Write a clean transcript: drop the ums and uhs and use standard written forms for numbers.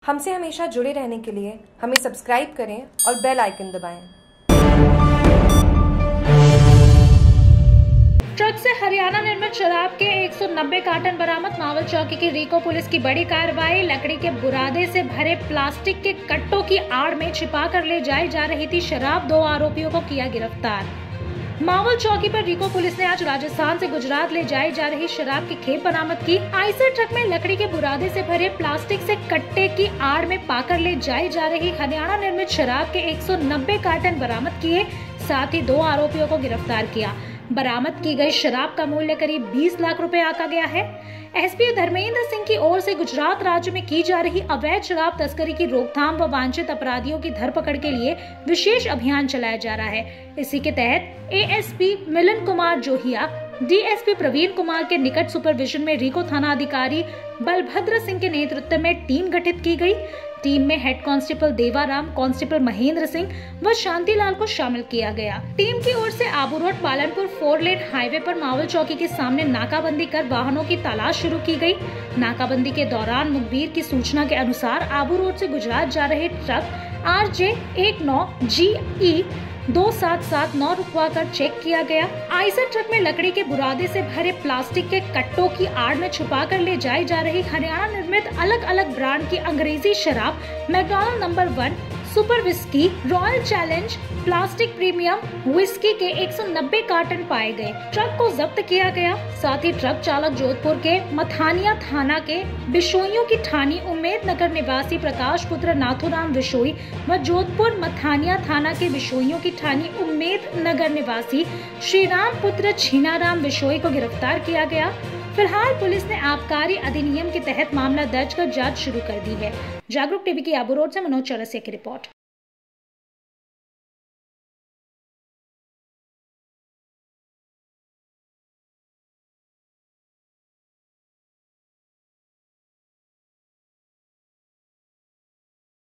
हमसे हमेशा जुड़े रहने के लिए हमें सब्सक्राइब करें और बेल आइकन दबाएं। ट्रक से हरियाणा निर्मित शराब के 190 कार्टन बरामद। मावल चौकी की रीको पुलिस की बड़ी कार्रवाई। लकड़ी के बुरादे से भरे प्लास्टिक के कट्टों की आड़ में छिपा कर ले जाई जा रही थी शराब। 2 आरोपियों को किया गिरफ्तार। मावल चौकी पर रीको पुलिस ने आज राजस्थान से गुजरात ले जाई जा रही शराब की खेप बरामद की। आइसर ट्रक में लकड़ी के बुरादे से भरे प्लास्टिक से कट्टे की आड़ में पाकर ले जाई जा रही हरियाणा निर्मित शराब के 190 कार्टन बरामद किए। साथ ही 2 आरोपियों को गिरफ्तार किया। बरामद की गई शराब का मूल्य करीब 20 लाख रुपए आका गया है। एसपी धर्मेंद्र सिंह की ओर से गुजरात राज्य में की जा रही अवैध शराब तस्करी की रोकथाम व वांछित अपराधियों की धरपकड़ के लिए विशेष अभियान चलाया जा रहा है। इसी के तहत एएसपी मिलन कुमार जोहिया, डीएसपी प्रवीण कुमार के निकट सुपरविजन में रीको थाना अधिकारी बलभद्र सिंह के नेतृत्व में टीम गठित की गई। टीम में head constable Devaram, constable Mahendra Singh व शांतिलाल को शामिल किया गया। टीम की ओर से Abu road Palanpur 4 lane highway पर मावल चौकी के सामने नाकाबंदी कर वाहनों की तलाश शुरू की गई। नाकाबंदी के दौरान मुखबिर की सूचना के अनुसार आबू रोड से गुजरात जा रहे ट्रक RJ19GE 2779 रुकवा कर चेक किया गया। आइसर ट्रक में लकड़ी के बुरादे से भरे प्लास्टिक के कट्टों की आड़ में छुपा कर ले जाई जा रही हरियाणा निर्मित अलग अलग ब्रांड की अंग्रेजी शराब McDonald number 1 super whisky, royal challenge, plastic premium whisky के 190 कार्टन पाए गए। ट्रक को जब्त किया गया। साथ ही ट्रक चालक जोधपुर के मथानिया थाना के बिशोइयों की ठानी उम्मेद नगर निवासी प्रकाश पुत्र नाथुराम बिशोई व जोधपुर मथानिया थाना के बिशोइयों की ठानी उम्मेद नगर निवासी श्रीराम पुत्र छीनाराम बिशोई को गिरफ्तार किया गया। फिलहाल पुलिस ने आबकारी अधिनियम के तहत मामला दर्ज कर जांच शुरू कर दी है। जागरूक टीवी की आबू रोड से मनोज चौरसिया की रिपोर्ट।